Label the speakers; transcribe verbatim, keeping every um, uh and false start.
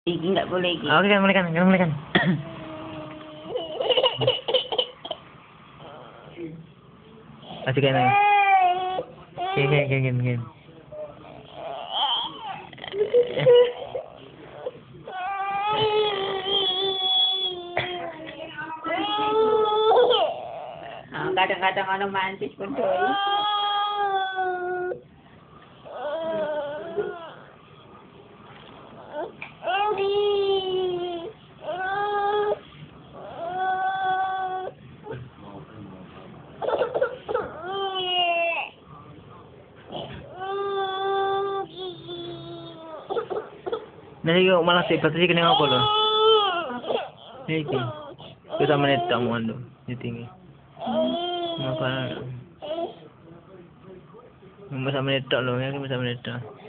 Speaker 1: Lagi nggak boleh lagi.
Speaker 2: Oke kan, mulai kan, kan mulai kan. Masih kan? Oke, oke, oke, oke.
Speaker 1: Ah, kadang-kadang ono mantis pun doi.
Speaker 2: Nanti kau malah sih, pasti kena apa lo? Ini ki, kita menit tamu ando, ini tinggi. Apa? Masa menit tak lo, ya masa menit tak.